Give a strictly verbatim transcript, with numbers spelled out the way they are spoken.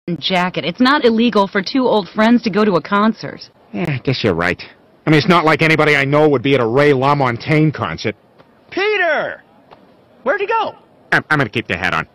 jacket. It's not illegal for two old friends to go to a concert. Yeah, I guess you're right. I mean, it's not like anybody I know would be at a Ray LaMontagne concert. Peter! Where'd he go? I'm, I'm gonna keep the hat on.